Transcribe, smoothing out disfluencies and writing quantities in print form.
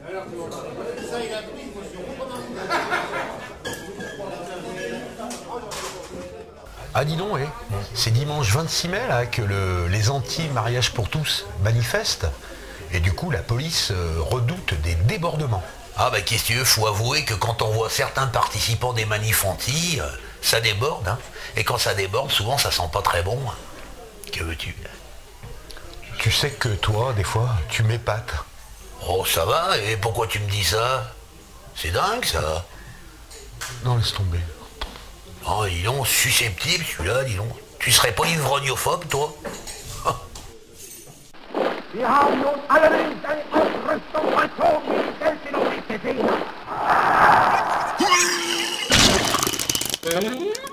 Ah dis donc, c'est dimanche 26 mai là, que les anti-mariage pour tous manifestent. Et du coup, la police redoute des débordements. Ah bah qu'est-ce que tu veux, faut avouer que quand on voit certains participants des manifs anti, ça déborde, hein. Et quand ça déborde, souvent ça sent pas très bon. Que veux-tu? Tu sais que toi, des fois, tu m'épates. Oh ça va, et pourquoi tu me dis ça? C'est dingue ça. Non, laisse tomber. Oh dis donc, susceptible celui-là, dis donc. Tu serais pas ivrognophobe, toi? Wir haben nun allerdings eine Aufrüstung vollzogen, wie ich selten noch nicht gesehen habe.